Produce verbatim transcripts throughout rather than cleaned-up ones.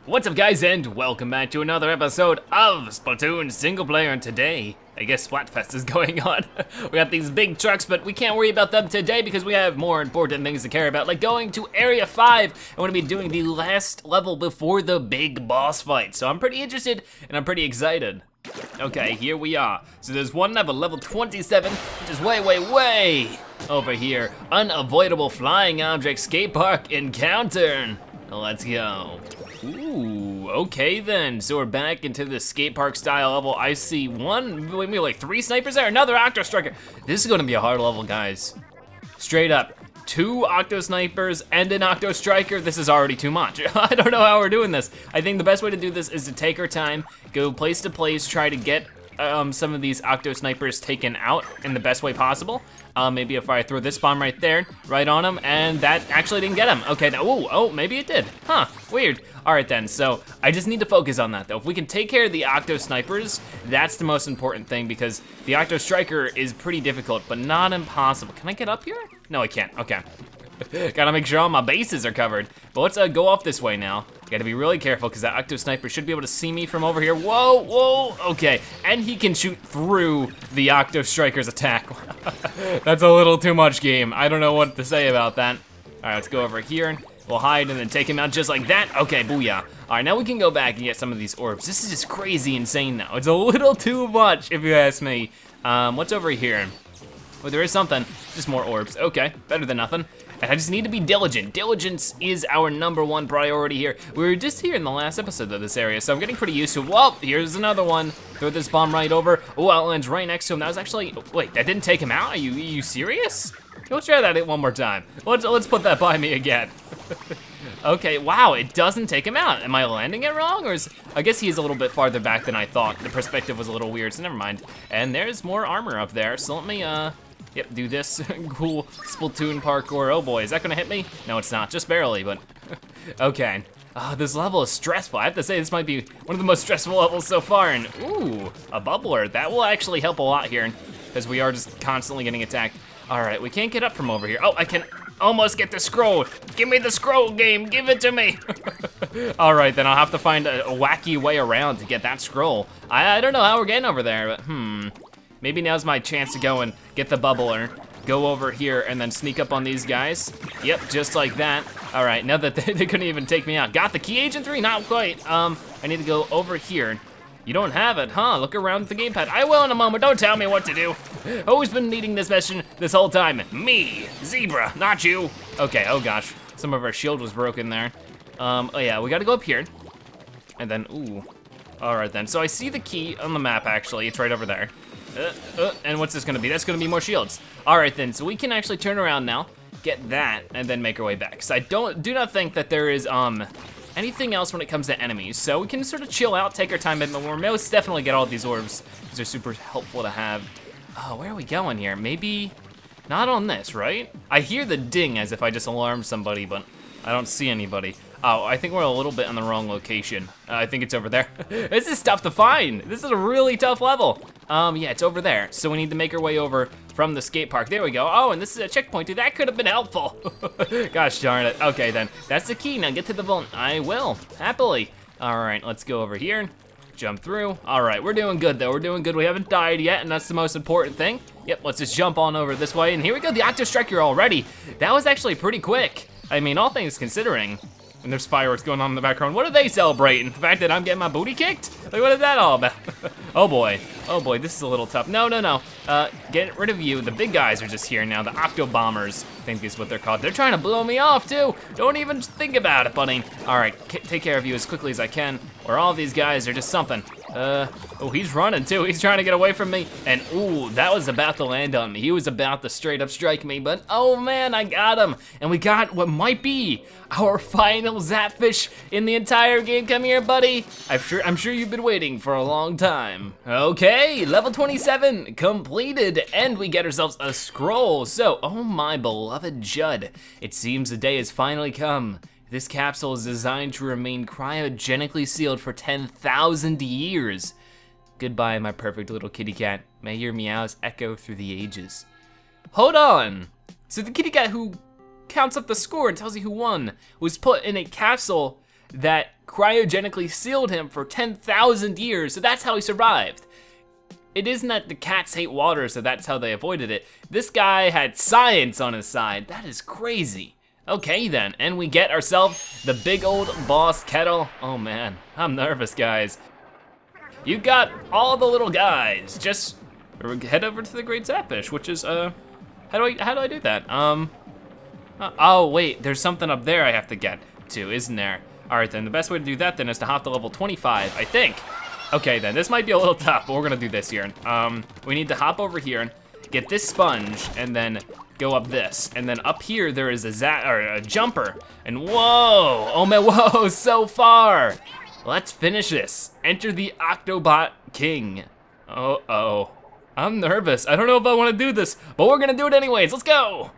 What's up guys, and welcome back to another episode of Splatoon single player, and today, I guess Splatfest is going on. We got these big trucks, but we can't worry about them today because we have more important things to care about, like going to Area five. I'm gonna be doing the last level before the big boss fight, so I'm pretty interested and I'm pretty excited. Okay, here we are. So there's one level, level twenty-seven, which is way, way, way over here. Unavoidable flying object skate park encounter. Let's go. Ooh, okay then. So we're back into the skate park style level. I see one, maybe like three snipers there, another Octo Striker. This is gonna be a hard level, guys. Straight up, two Octo Snipers and an Octo Striker. This is already too much. I don't know how we're doing this. I think the best way to do this is to take our time, go place to place, try to get um, some of these Octo Snipers taken out in the best way possible. Uh, maybe if I throw this bomb right there, right on him, and that actually didn't get him. Okay, now, ooh, oh, maybe it did. Huh, weird. All right then, so I just need to focus on that though. If we can take care of the Octo Snipers, that's the most important thing because the Octo Striker is pretty difficult, but not impossible. Can I get up here? No, I can't, okay. Gotta make sure all my bases are covered. But let's uh, go off this way now. Gotta be really careful because that Octo Sniper should be able to see me from over here. Whoa, whoa, okay. And he can shoot through the Octo Striker's attack. That's a little too much, game. I don't know what to say about that. All right, let's go over here. We'll hide and then take him out just like that. Okay, booyah. All right, now we can go back and get some of these orbs. This is just crazy insane now. It's a little too much if you ask me. Um, what's over here? Well, there is something, just more orbs. Okay, better than nothing. And I just need to be diligent. Diligence is our number one priority here. We were just here in the last episode of this area, so I'm getting pretty used to it. Whoa, here's another one. Throw this bomb right over. Oh, it lands right next to him. That was actually, wait, that didn't take him out? Are you, are you serious? Let's try that one more time. Let's, let's put that by me again. Okay, wow, it doesn't take him out. Am I landing it wrong, or is, I guess he is a little bit farther back than I thought. The perspective was a little weird, so never mind. And there's more armor up there, so let me, uh, yep, do this cool Splatoon parkour. Oh boy, is that gonna hit me? No, it's not, just barely, but okay. Oh, this level is stressful. I have to say, this might be one of the most stressful levels so far, and ooh, a bubbler. That will actually help a lot here, because we are just constantly getting attacked. All right, we can't get up from over here. Oh, I can almost get the scroll. Give me the scroll, game, give it to me. All right, then I'll have to find a, a wacky way around to get that scroll. I, I don't know how we're getting over there, but hmm. Maybe now's my chance to go and get the bubbler, go over here and then sneak up on these guys. Yep, just like that. All right, now that they, they couldn't even take me out. Got the key, Agent three, not quite. Um, I need to go over here. You don't have it, huh? Look around the gamepad. I will in a moment, don't tell me what to do. Always been needing this mission this whole time. Me, Zebra, not you. Okay, oh gosh, some of our shield was broken there. Um, oh yeah, we gotta go up here. And then, ooh. All right then, so I see the key on the map actually, it's right over there. Uh, uh, and what's this gonna be? That's gonna be more shields. All right then, so we can actually turn around now, get that, and then make our way back. So I don't, do not think that there is um anything else when it comes to enemies. So we can sort of chill out, take our time, but we'll most definitely get all these orbs because they're super helpful to have. Oh, where are we going here? Maybe not on this, right? I hear the ding as if I just alarmed somebody, but I don't see anybody. Oh, I think we're a little bit on the wrong location. Uh, I think it's over there. This is tough to find. This is a really tough level. Um, yeah, it's over there. So we need to make our way over from the skate park. There we go. Oh, and this is a checkpoint too. That could have been helpful. Gosh darn it. Okay then, that's the key. Now get to the vault. I will, happily. All right, let's go over here. Jump through. All right, we're doing good though. We're doing good. We haven't died yet, and that's the most important thing. Yep, let's just jump on over this way. And here we go, the Octo Striker already. That was actually pretty quick. I mean, all things considering. And there's fireworks going on in the background. What are they celebrating? The fact that I'm getting my booty kicked? Like, what is that all about? Oh boy, oh boy, this is a little tough. No, no, no, uh, get rid of you. The big guys are just here now, the Octo Bombers, I think is what they're called. They're trying to blow me off too. Don't even think about it, buddy. All right, take care of you as quickly as I can, or all these guys are just something. Uh, oh, he's running too. He's trying to get away from me. And ooh, that was about to land on me. He was about to straight up strike me, but oh man, I got him. And we got what might be our final Zapfish in the entire game. Come here, buddy. I'm sure, I'm sure you've been waiting for a long time. Okay, level twenty-seven completed, and we get ourselves a scroll. So, oh my beloved Judd, it seems the day has finally come. This capsule is designed to remain cryogenically sealed for ten thousand years. Goodbye, my perfect little kitty cat. May your meows echo through the ages. Hold on. So the kitty cat who counts up the score and tells you who won was put in a capsule that cryogenically sealed him for ten thousand years, so that's how he survived. It isn't that the cats hate water, so that's how they avoided it. This guy had science on his side. That is crazy. Okay then, and we get ourselves the big old boss kettle. Oh man, I'm nervous, guys. You got all the little guys. Just head over to the Great Zapfish, which is, uh, how do I, how do I do that? Um, uh, oh wait, there's something up there I have to get to, isn't there? All right then, the best way to do that then is to hop to level twenty-five, I think. Okay then, this might be a little tough, but we're gonna do this here. Um, we need to hop over here, get this sponge, and then go up this. And then up here, there is a za or a jumper. And whoa, oh man, whoa, so far. Let's finish this. Enter the Octobot King. Uh-oh, I'm nervous. I don't know if I wanna do this, but we're gonna do it anyways, let's go.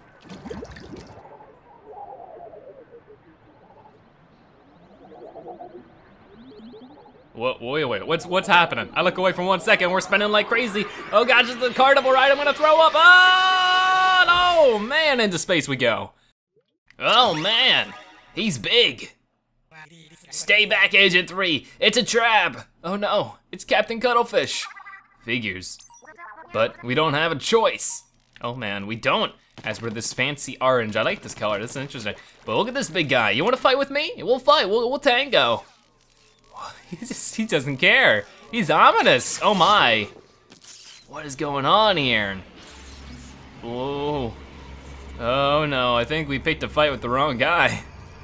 Whoa, wait, wait, what's what's happening? I look away for one second, we're spinning like crazy. Oh gosh, it's a carnival ride, I'm gonna throw up. Oh, no, man, into space we go. Oh man, he's big. Stay back, Agent three, it's a trap. Oh no, it's Captain Cuttlefish. Figures, but we don't have a choice. Oh man, we don't. As for this fancy orange, I like this color, this is interesting. But look at this big guy, you wanna fight with me? We'll fight, we'll, we'll tango. He just, he doesn't care. He's ominous, oh my. What is going on here? Whoa. Oh no, I think we picked a fight with the wrong guy.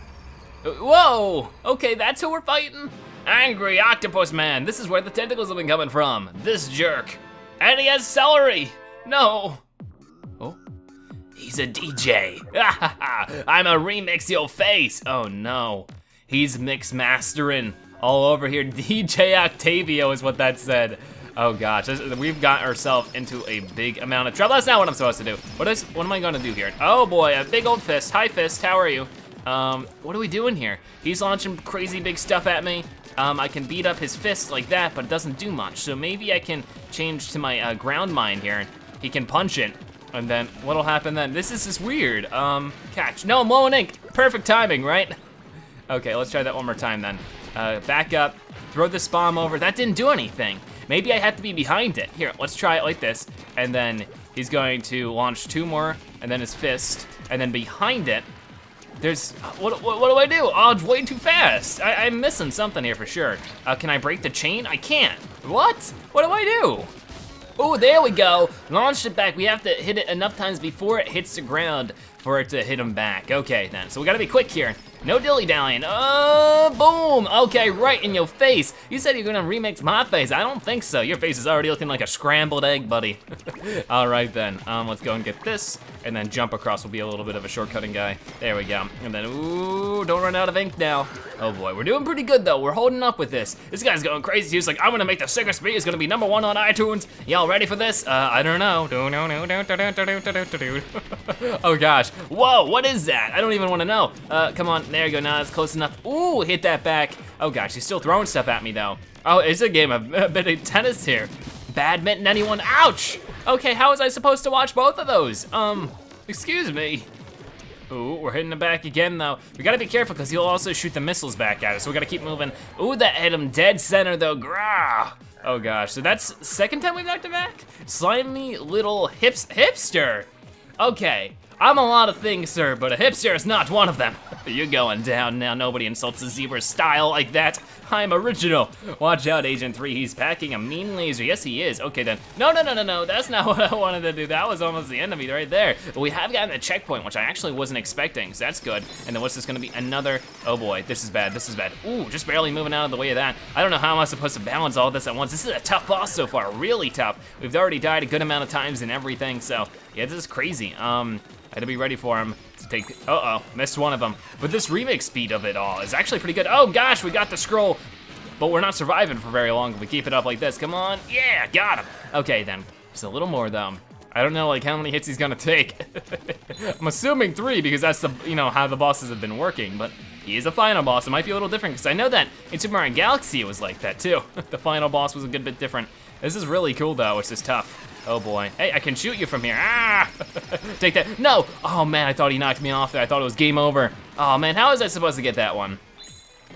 Whoa, okay, that's who we're fighting? Angry Octopus Man, this is where the tentacles have been coming from. This jerk. And he has celery. No. Oh, he's a D J. I'm a remix your face. Oh no, he's mix mastering. All over here, D J Octavio is what that said. Oh gosh, this, we've got ourselves into a big amount of trouble. That's not what I'm supposed to do. What is, what am I gonna do here? Oh boy, a big old fist. Hi fist, how are you? Um, what are we doing here? He's launching crazy big stuff at me. Um, I can beat up his fist like that, but it doesn't do much. So maybe I can change to my uh, ground mine here. He can punch it, and then what'll happen then? This is just weird. Um, catch, no, I'm low in ink. Perfect timing, right? Okay, let's try that one more time then. Uh, back up, throw this bomb over. That didn't do anything. Maybe I have to be behind it. Here, let's try it like this. And then he's going to launch two more, and then his fist, and then behind it, there's, what, what, what do I do? Oh, it's way too fast. I, I'm missing something here for sure. Uh, can I break the chain? I can't. What? What do I do? Oh, there we go. Launched it back. We have to hit it enough times before it hits the ground for it to hit him back. Okay, then, so we gotta be quick here. No dilly-dallying, oh, boom. Okay, right in your face. You said you're gonna remix my face. I don't think so. Your face is already looking like a scrambled egg, buddy. All right then, um, let's go and get this, and then jump across will be a little bit of a shortcutting guy. There we go, and then, ooh, don't run out of ink now. Oh boy, we're doing pretty good though. We're holding up with this. This guy's going crazy. He's like, I'm gonna make the sicker speed. It's gonna be number one on iTunes. Y'all ready for this? Uh, I don't know. Oh gosh, whoa, what is that? I don't even wanna know. Uh, come on, there you go, now that's close enough. Ooh, hit that back. Oh gosh, he's still throwing stuff at me though. Oh, it's a game of a bit of tennis here. Badminton, anyone? Ouch! Okay, how was I supposed to watch both of those? Um, excuse me. Ooh, we're hitting the back again though. We gotta be careful because he'll also shoot the missiles back at us, so we gotta keep moving. Ooh, that hit him dead center though, grah. Oh gosh, so that's the second time we've knocked him back? Slimy little hips hipster. Okay, I'm a lot of things, sir, but a hipster is not one of them. You're going down now. Nobody insults a zebra's style like that. I'm original. Watch out, Agent three. He's packing a mean laser. Yes, he is. Okay, then. No, no, no, no, no. That's not what I wanted to do. That was almost the enemy right there. But we have gotten a checkpoint, which I actually wasn't expecting, so that's good. And then what's this gonna be? Another, oh boy, this is bad, this is bad. Ooh, just barely moving out of the way of that. I don't know how am I supposed to balance all this at once. This is a tough boss so far, really tough. We've already died a good amount of times and everything, so yeah, this is crazy. Um, I had to be ready for him to take, uh-oh, missed one of them. But this remix speed of it all is actually pretty good. Oh gosh, we got the scroll, but we're not surviving for very long if we keep it up like this. Come on, yeah, got him. Okay then, just a little more though. I don't know like how many hits he's gonna take. I'm assuming three because that's the, you know, how the bosses have been working, but he is a final boss. It might be a little different because I know that in Super Mario Galaxy it was like that too. The final boss was a good bit different. This is really cool though, it's just tough. Oh boy, hey, I can shoot you from here, ah! Take that, no! Oh man, I thought he knocked me off there. I thought it was game over. Oh man, how was I supposed to get that one?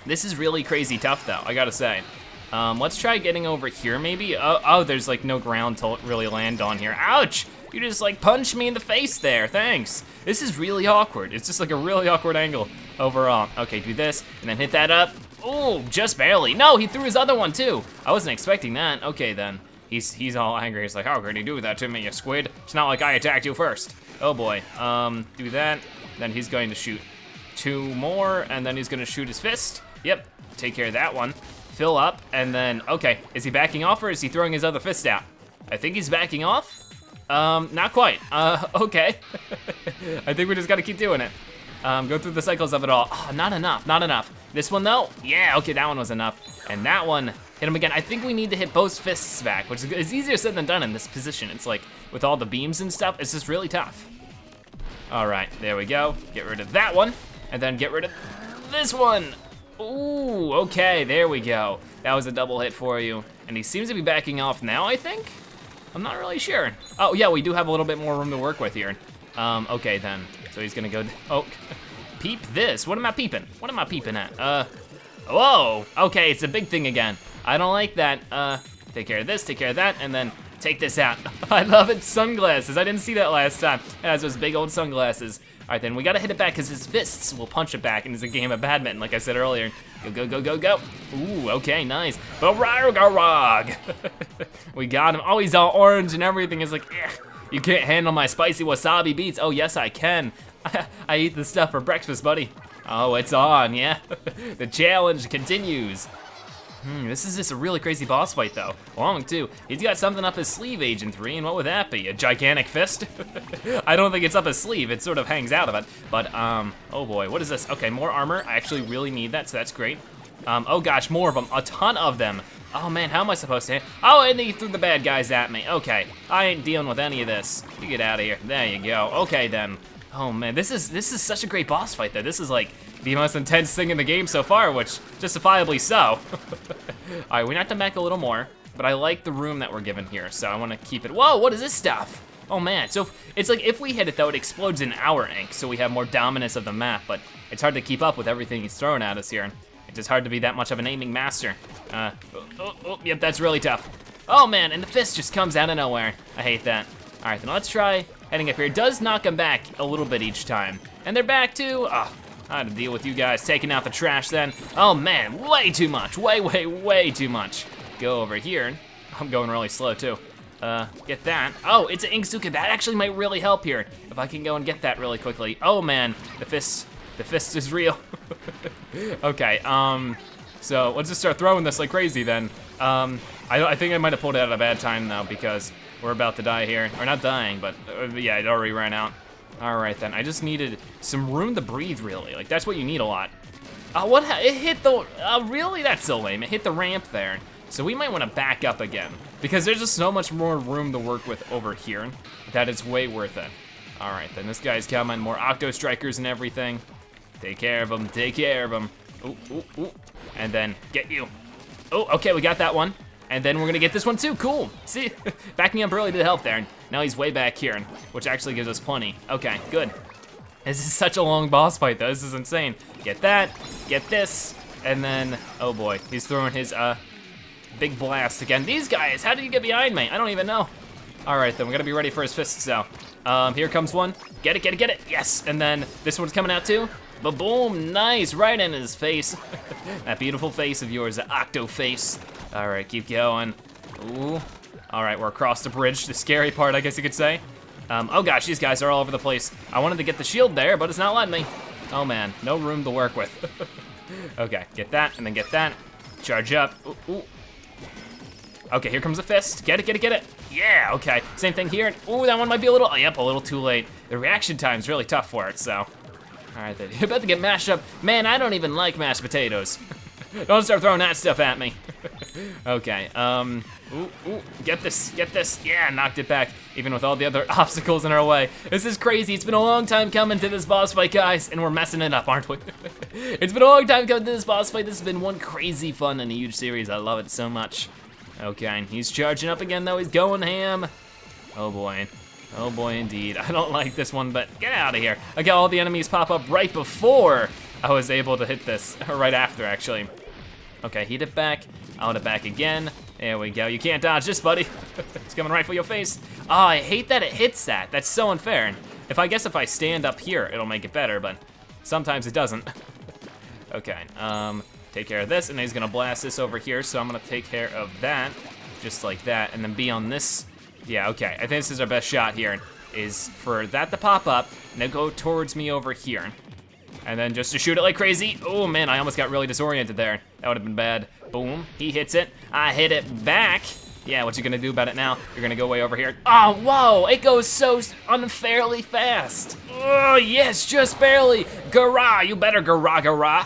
This is really crazy tough though, I gotta say. Um, let's try getting over here maybe. Oh, oh, there's like no ground to really land on here. Ouch! You just like punched me in the face there, thanks. This is really awkward. It's just like a really awkward angle overall. Okay, do this, and then hit that up. Oh, just barely. No, he threw his other one too. I wasn't expecting that. Okay then. He's he's all angry. He's like, how could you do that to me, you squid? It's not like I attacked you first. Oh boy. Um, do that. Then he's going to shoot two more, and then he's gonna shoot his fist. Yep, take care of that one. Fill up, and then, okay, is he backing off or is he throwing his other fist out? I think he's backing off. Um, not quite. Uh, okay. I think we just gotta keep doing it. Um, go through the cycles of it all. Oh, not enough, not enough. This one though, yeah, okay, that one was enough. And that one, hit him again. I think we need to hit both fists back, which is easier said than done in this position. It's like, with all the beams and stuff, it's just really tough. All right, there we go. Get rid of that one, and then get rid of this one. Ooh, okay, there we go. That was a double hit for you. And he seems to be backing off now, I think? I'm not really sure. Oh yeah, we do have a little bit more room to work with here. Um, okay then. So he's gonna go, oh, peep this. What am I peeping? What am I peeping at? Uh, whoa, okay, it's a big thing again. I don't like that. Uh, take care of this, take care of that, and then take this out. I love it, sunglasses. I didn't see that last time. It has those big old sunglasses. All right, then we gotta hit it back because his fists will punch it back, and it's a game of badminton, like I said earlier. Go, go, go, go, go. Ooh, okay, nice. Barargarog. We got him. Oh, he's all orange and everything. It's like, eh, you can't handle my spicy wasabi beats. Oh, yes, I can. I eat this stuff for breakfast, buddy. Oh, it's on, yeah. The challenge continues. Hmm, this is just a really crazy boss fight though. Long too. He's got something up his sleeve, Agent three, and what would that be? A gigantic fist? I don't think it's up his sleeve, it sort of hangs out of it. But, um, oh boy, what is this? Okay, more armor. I actually really need that, so that's great. Um, oh gosh, more of them, a ton of them. Oh man, how am I supposed to? Oh, and he threw the bad guys at me. Okay, I ain't dealing with any of this. You get out of here. There you go. Okay then. Oh man, this is this is such a great boss fight though. This is like the most intense thing in the game so far, which justifiably so. All right, we have to back a little more, but I like the room that we're given here, so I want to keep it. Whoa, what is this stuff? Oh man, so it's like if we hit it though, it explodes in our ink, so we have more dominance of the map, but it's hard to keep up with everything he's throwing at us here. It's just hard to be that much of an aiming master. Uh, oh, oh, oh, yep, that's really tough. Oh man, and the fist just comes out of nowhere. I hate that. All right, then let's try heading up here. It does knock them back a little bit each time. And they're back too. Oh, I had to deal with you guys taking out the trash then. Oh man, way too much. Way, way, way too much. Go over here. I'm going really slow too. Uh, get that. Oh, it's an Inksuka. That actually might really help here. If I can go and get that really quickly. Oh man, the fist, the fist is real. Okay, um, so let's just start throwing this like crazy then. Um, I, I think I might have pulled it at a bad time though because we're about to die here. Or not dying, but uh, yeah, it already ran out. All right then, I just needed some room to breathe really. Like that's what you need a lot. Uh, what, ha it hit the, uh, really? That's so lame. It hit the ramp there. So we might want to back up again because there's just so much more room to work with over here that it's way worth it. All right, then this guy's coming, more Octo Strikers and everything. Take care of him, take care of him. Ooh, ooh, ooh. And then get you. Oh, okay, we got that one. And then we're gonna get this one too, cool. See, backing up really did help there. Now he's way back here, which actually gives us plenty. Okay, good. This is such a long boss fight though, this is insane. Get that, get this, and then, oh boy, he's throwing his uh, big blast again. These guys, how did you get behind me? I don't even know. All right, then we gotta be ready for his fists now. Um, here comes one, get it, get it, get it, yes. And then this one's coming out too. Ba-boom, nice, right in his face. That beautiful face of yours, the octo face. All right, keep going. Ooh, all right, we're across the bridge, the scary part, I guess you could say. Um, oh gosh, these guys are all over the place. I wanted to get the shield there, but it's not letting me. Oh man, no room to work with. Okay, get that, and then get that. Charge up, ooh, ooh. Okay, here comes a fist. Get it, get it, get it. Yeah, okay, same thing here. Ooh, that one might be a little, oh, yep, a little too late. The reaction time's really tough for it, so. All right, then, you're about to get mashed up. Man, I don't even like mashed potatoes. Don't start throwing that stuff at me. Okay, um, ooh, ooh, get this, get this. Yeah, knocked it back, even with all the other obstacles in our way. This is crazy. It's been a long time coming to this boss fight, guys, and we're messing it up, aren't we? It's been a long time coming to this boss fight. This has been one crazy fun and a huge series. I love it so much. Okay, and he's charging up again, though. He's going ham. Oh, boy. Oh, boy, indeed. I don't like this one, but get out of here. I got all the enemies pop up right before I was able to hit this right after, actually. Okay, heat it back, out it back again. There we go, you can't dodge this, buddy. It's coming right for your face. Oh, I hate that it hits that. That's so unfair. If I guess if I stand up here, it'll make it better, but sometimes it doesn't. Okay, um, take care of this, and then he's gonna blast this over here, so I'm gonna take care of that, just like that, and then be on this. Yeah, okay, I think this is our best shot here, is for that to pop up, and then go towards me over here. And then just to shoot it like crazy. Oh man, I almost got really disoriented there. That would have been bad. Boom, he hits it, I hit it back. Yeah, what you gonna do about it now? You're gonna go way over here. Oh, whoa, it goes so unfairly fast. Oh, yes, just barely. Garah, you better garah, garah.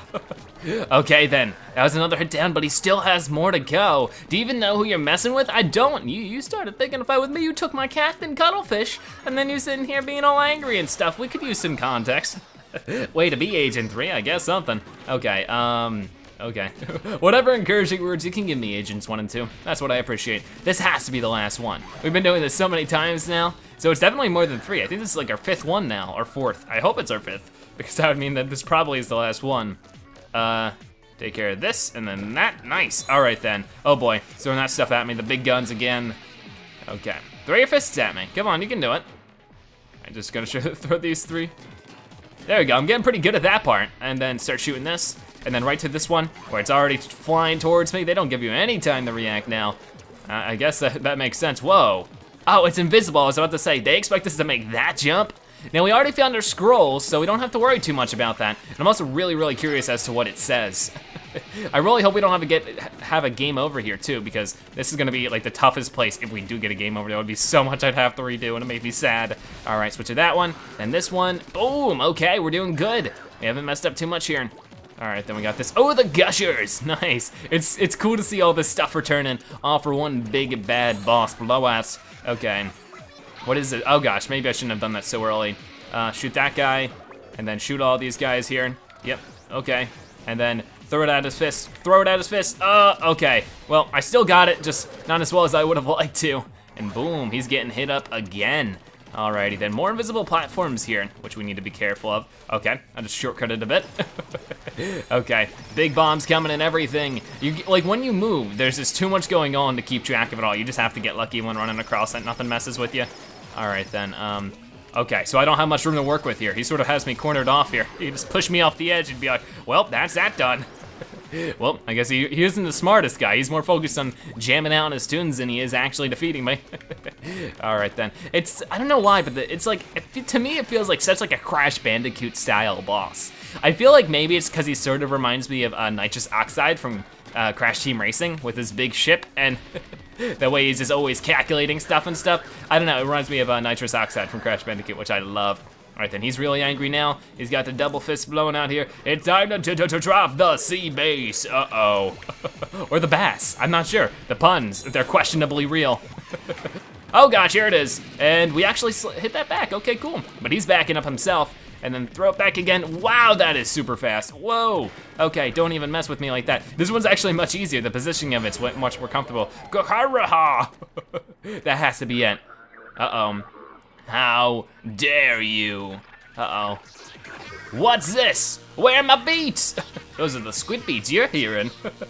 Okay then, that was another hit down, but he still has more to go. Do you even know who you're messing with? I don't. You, you started thinking if I was me, you took my Captain Cuttlefish, and then you're sitting here being all angry and stuff. We could use some context. Way to be Agent three, I guess something. Okay, um, okay. Whatever encouraging words you can give me, Agents one and two. That's what I appreciate. This has to be the last one. We've been doing this so many times now, so it's definitely more than three. I think this is like our fifth one now, or fourth. I hope it's our fifth, because that would mean that this probably is the last one. Uh, take care of this, and then that, nice. All right then. Oh boy, he's throwing that stuff at me, the big guns again. Okay, throw your fists at me. Come on, you can do it. I'm just gonna throw these three. There we go, I'm getting pretty good at that part. And then start shooting this, and then right to this one, where it's already flying towards me. They don't give you any time to react now. Uh, I guess that, that makes sense, whoa. Oh, it's invisible, I was about to say, they expect us to make that jump? Now we already found our scrolls, so we don't have to worry too much about that. And I'm also really, really curious as to what it says. I really hope we don't have to get have a game over here too, because this is gonna be like the toughest place if we do get a game over. There would be so much I'd have to redo, and it made me sad. All right, switch to that one, and this one. Boom, okay, we're doing good. We haven't messed up too much here. All right, then we got this. Oh, the gushers, nice. It's it's cool to see all this stuff returning, all for one big bad boss blowout. Okay. What is it? Oh gosh, maybe I shouldn't have done that so early. Uh, shoot that guy, and then shoot all these guys here. Yep, okay. And then throw it at his fist, throw it at his fist. Uh, okay. Well, I still got it, just not as well as I would have liked to. And boom, he's getting hit up again. Alrighty then, more invisible platforms here, which we need to be careful of. Okay, I just shortcutted a bit. Okay, big bombs coming and everything. You like when you move, there's just too much going on to keep track of it all. You just have to get lucky when running across it, nothing messes with you. All right then, um, okay, so I don't have much room to work with here. He sort of has me cornered off here. He just push me off the edge and be like, well, that's that done. Well, I guess he, he isn't the smartest guy. He's more focused on jamming out his tunes than he is actually defeating me. All right then. It's, I don't know why, but the, it's like, it, to me it feels like such like a Crash Bandicoot style boss. I feel like maybe it's because he sort of reminds me of uh, Nitrous Oxide from uh, Crash Team Racing with his big ship, and the way he's just always calculating stuff and stuff. I don't know, it reminds me of uh, Nitrous Oxide from Crash Bandicoot, which I love. All right then, he's really angry now. He's got the double fist blowing out here. It's time to, to, to drop the sea bass, uh-oh. Or the bass, I'm not sure. The puns, they're questionably real. Oh gosh, here it is. And we actually hit that back, okay, cool. But he's backing up himself, and then throw it back again. Wow, that is super fast, whoa. Okay, don't even mess with me like that. This one's actually much easier. The positioning of it's much more comfortable. That has to be it. Uh-oh. How dare you? Uh-oh. What's this? Where are my beats? Those are the squid beats you're hearing.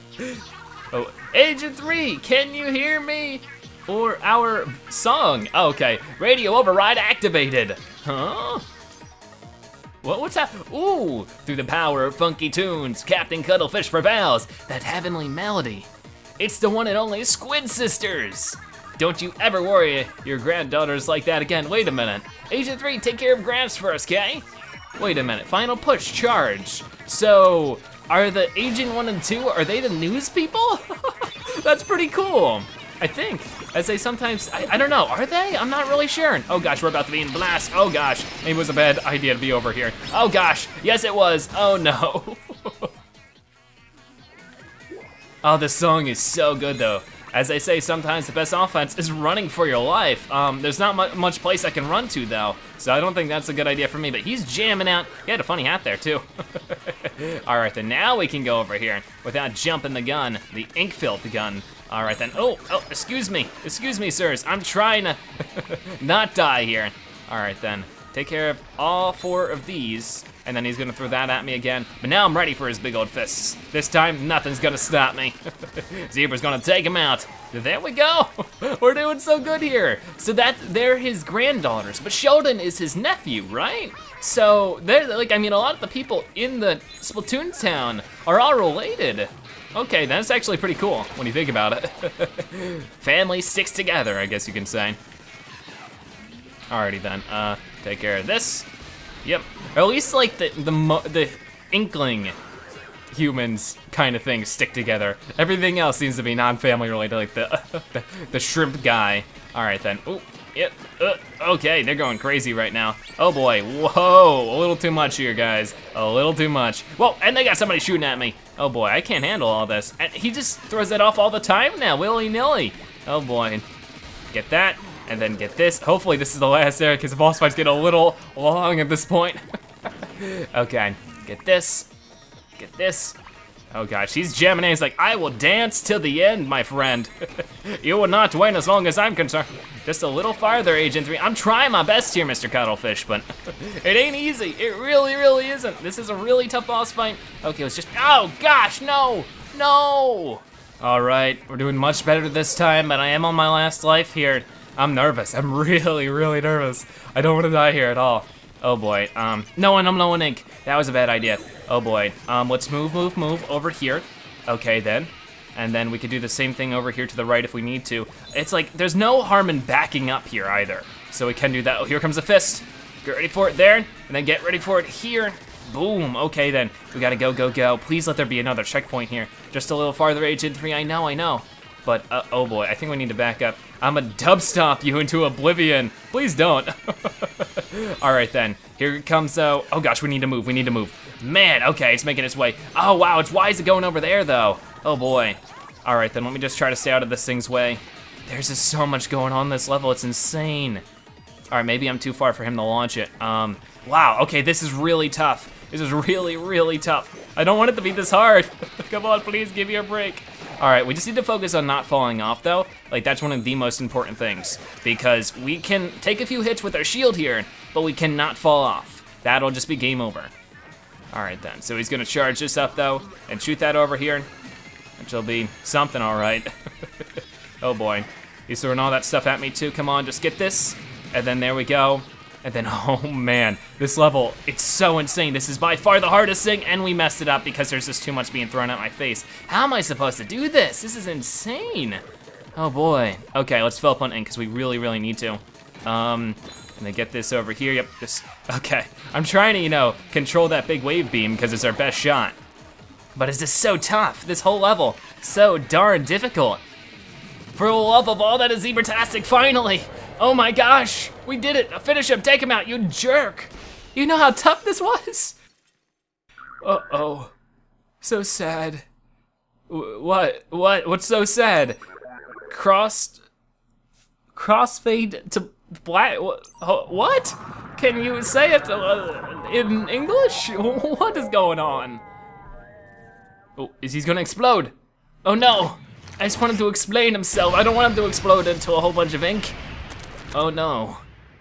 Oh, Agent three, can you hear me? Or our song? Oh, okay, radio override activated. Huh? What, what's that? Ooh, through the power of funky tunes, Captain Cuttlefish prevails. That heavenly melody. It's the one and only Squid Sisters. Don't you ever worry your granddaughter's like that again. Wait a minute. Agent three, take care of Gramps first, okay? Wait a minute, final push, charge. So, are the Agent one and two, are they the news people? That's pretty cool, I think. As they sometimes, I, I don't know, are they? I'm not really sure. Oh gosh, we're about to be in blast. Oh gosh, maybe it was a bad idea to be over here. Oh gosh, yes it was, oh no. Oh, this song is so good though. As they say, sometimes the best offense is running for your life. Um, there's not mu much place I can run to though, so I don't think that's a good idea for me, but he's jamming out. He had a funny hat there too. All right, then now we can go over here without jumping the gun, the ink-filled gun. All right then, oh, oh, excuse me, excuse me, sirs. I'm trying to not die here. All right then, take care of all four of these. and then he's gonna throw that at me again. But now I'm ready for his big old fists. This time, nothing's gonna stop me. Zebra's gonna take him out. There we go. We're doing so good here. So that they're his granddaughters, but Sheldon is his nephew, right? So they're like, I mean, a lot of the people in the Splatoon town are all related. Okay, that's actually pretty cool when you think about it. Family sticks together, I guess you can say. Alrighty then, uh, take care of this. Yep, or at least like the the mo the Inkling humans kind of things stick together. Everything else seems to be non-family related, like the, the the shrimp guy. All right then. Ooh, yep. Uh, okay, they're going crazy right now. Oh boy, whoa, a little too much here, guys. A little too much. Whoa, and they got somebody shooting at me. Oh boy, I can't handle all this. And he just throws that off all the time now, willy-nilly. Oh boy, get that. And then get this. Hopefully this is the last area because the boss fights get a little long at this point. Okay, get this, get this. Oh gosh, he's jamming in. He's like, I will dance till the end, my friend. You will not win as long as I'm concerned. Just a little farther, Agent three. I'm trying my best here, Mister Cuttlefish, but it ain't easy. It really, really isn't. This is a really tough boss fight. Okay, let's just, oh gosh, no, no. All right, we're doing much better this time, but I am on my last life here. I'm nervous. I'm really, really nervous. I don't want to die here at all. Oh boy. Um, no one, I'm no one ink. That was a bad idea. Oh boy. Um, let's move, move, move over here. Okay then. And then we could do the same thing over here to the right if we need to. It's like, there's no harm in backing up here either. So we can do that. Oh, here comes a fist. Get ready for it there, and then get ready for it here. Boom, okay then. We gotta go, go, go. Please let there be another checkpoint here. Just a little farther, Agent three, I know, I know. But, uh, oh boy, I think we need to back up. I'm a dub stomp you into oblivion. Please don't. All right then, here it comes though. Oh gosh, we need to move, we need to move. Man, okay, it's making its way. Oh wow, it's why is it going over there though? Oh boy. All right then, let me just try to stay out of this thing's way. There's just so much going on this level, it's insane. All right, maybe I'm too far for him to launch it. Um, wow, okay, this is really tough. This is really, really tough. I don't want it to be this hard. Come on, please give me a break. All right, we just need to focus on not falling off though. Like that's one of the most important things because we can take a few hits with our shield here, but we cannot fall off. That'll just be game over. All right then, so he's gonna charge this up though and shoot that over here, which will be something all right. Oh boy, he's throwing all that stuff at me too. Come on, just get this, and then there we go. And then, oh man, this level, it's so insane. This is by far the hardest thing, and we messed it up because there's just too much being thrown at my face. How am I supposed to do this? This is insane. Oh boy. Okay, let's fill up on ink because we really, really need to. Um, and then get this over here. Yep, this, okay. I'm trying to, you know, control that big wave beam because it's our best shot. But it's just so tough, this whole level. So darn difficult. For the love of all that is Zebratastic, finally. Oh my gosh, we did it. Finish him, take him out, you jerk. You know how tough this was? Uh-oh, so sad. W what, what, what's so sad? Crossed, crossfade to black, what? Can you say it uh, in English? What is going on? Oh, is he gonna explode? Oh no, I just want him to explain himself. I don't want him to explode into a whole bunch of ink. Oh no.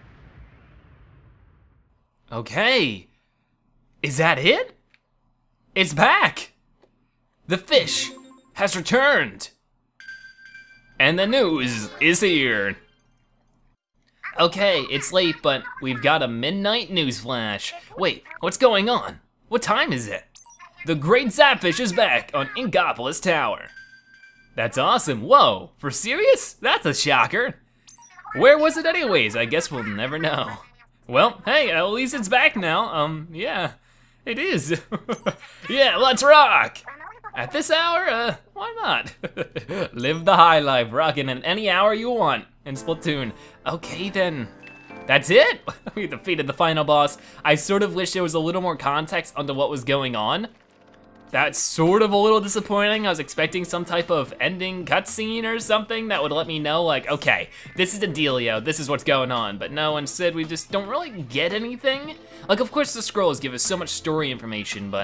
Okay. Is that it? It's back. The fish has returned. And the news is here. Okay, it's late, but we've got a midnight news flash. Wait, what's going on? What time is it? The Great Zapfish is back on Inkopolis Tower. That's awesome, whoa, for serious? That's a shocker. Where was it anyways? I guess we'll never know. Well, hey, at least it's back now. Um, yeah, it is. Yeah, let's rock. At this hour, uh, why not? Live the high life, rocking at any hour you want in Splatoon. Okay then, that's it. We defeated the final boss. I sort of wish there was a little more context onto what was going on. That's sort of a little disappointing. I was expecting some type of ending cutscene or something that would let me know like, okay, this is the dealio, this is what's going on. But no, instead we just don't really get anything. Like, of course the scrolls give us so much story information, but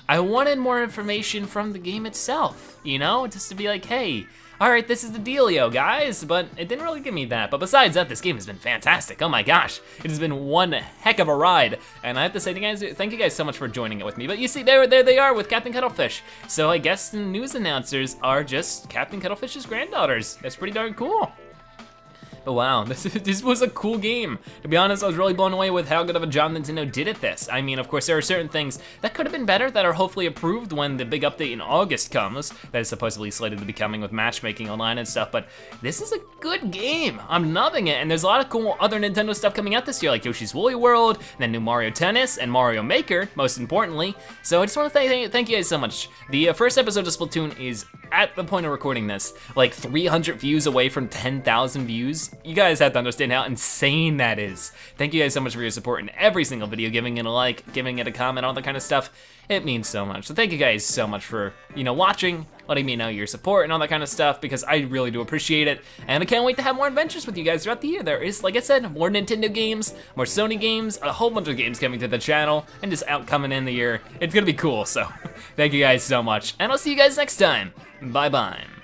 I wanted more information from the game itself, you know? Just to be like, hey, all right, this is the dealio, guys, but it didn't really give me that. But besides that, this game has been fantastic. Oh my gosh, it has been one heck of a ride. And I have to say to you guys, thank you guys so much for joining it with me. But you see, there, there they are with Captain Cuttlefish. So I guess the news announcers are just Captain Cuttlefish's granddaughters. That's pretty darn cool. But wow, this, this was a cool game. To be honest, I was really blown away with how good of a job Nintendo did at this. I mean, of course, there are certain things that could have been better that are hopefully improved when the big update in August comes, that is supposedly slated to be coming with matchmaking online and stuff, but this is a good game. I'm loving it, and there's a lot of cool other Nintendo stuff coming out this year, like Yoshi's Woolly World, and then new Mario Tennis, and Mario Maker, most importantly. So I just want to thank, thank you guys so much. The uh, first episode of Splatoon is, at the point of recording this, like three hundred views away from ten thousand views. You guys have to understand how insane that is. Thank you guys so much for your support in every single video, giving it a like, giving it a comment, all that kind of stuff. It means so much. So thank you guys so much for, you know, watching, letting me know your support and all that kind of stuff, because I really do appreciate it. And I can't wait to have more adventures with you guys throughout the year. There is, like I said, more Nintendo games, more Sony games, a whole bunch of games coming to the channel, and just out coming in the year. It's gonna be cool, so thank you guys so much. And I'll see you guys next time. Bye-bye.